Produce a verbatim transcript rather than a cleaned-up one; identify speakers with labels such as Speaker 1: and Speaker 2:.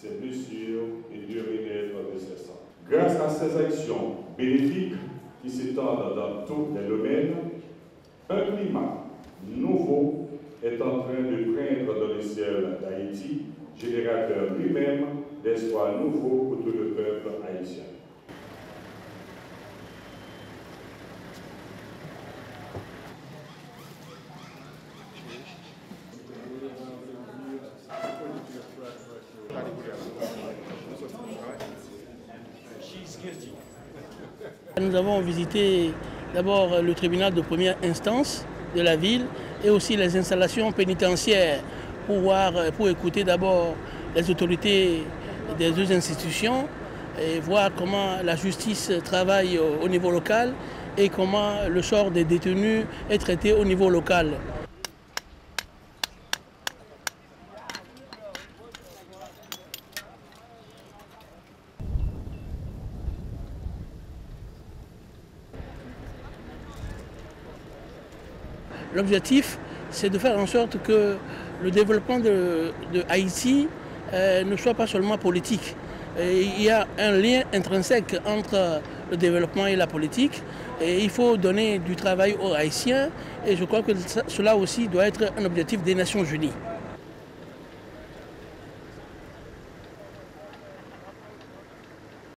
Speaker 1: ces blessures et du bien-être de ses sangs. Grâce à ces actions bénéfiques qui s'étendent dans tous les domaines, un climat nouveau est en train de peindre dans le ciel d'Haïti, générateur lui-même d'espoir nouveau pour tout le peuple haïtien.
Speaker 2: Nous avons visité d'abord le tribunal de première instance de la ville et aussi les installations pénitentiaires pour, voir, pour écouter d'abord les autorités des deux institutions et voir comment la justice travaille au niveau local et comment le sort des détenus est traité au niveau local. L'objectif, c'est de faire en sorte que le développement de, de Haïti euh, ne soit pas seulement politique. Et il y a un lien intrinsèque entre le développement et la politique. Et il faut donner du travail aux Haïtiens. Et je crois que ça, cela aussi doit être un objectif des Nations Unies.